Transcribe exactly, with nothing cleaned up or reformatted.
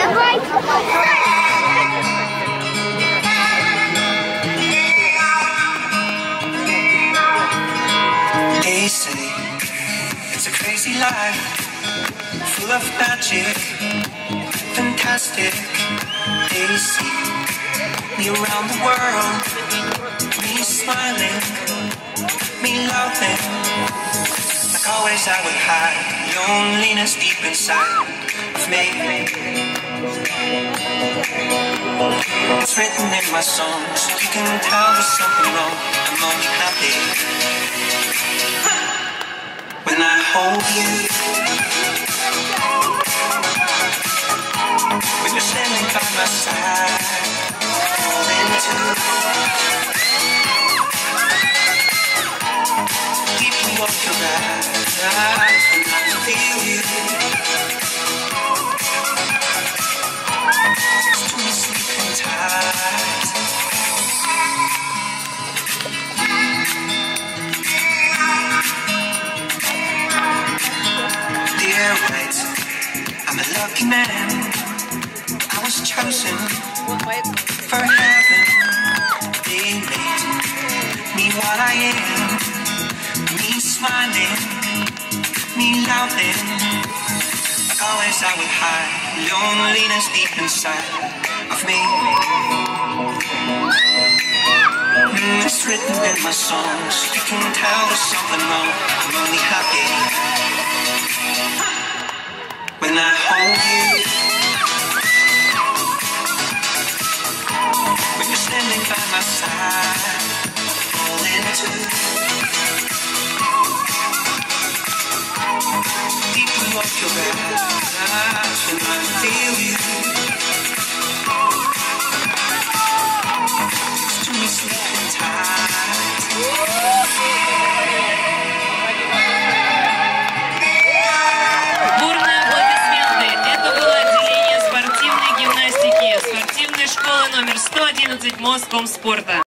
They say it's a crazy life, full of magic, fantastic. They see me around the world, me smiling, me loving. Like always I would hide loneliness deep inside of me. It's written in my songs, you can tell there's something wrong. I'm only happy when I hold you, when you're standing by my side, fall into deeply off your eyes when I feel you. It's to me sleeping tight. Right. I'm a lucky man. I was chosen for heaven. They made me what I am. Me smiling, me loving. Like always I would hide loneliness deep inside of me. Mm, it's written in my songs. You can tell there's something wrong. I'm only happy when I hold you, when you're standing by my side, fall into deeply off your eyes when I feel you. It's to me sleeping tight. Школа номер сто одиннадцать Москомспорта.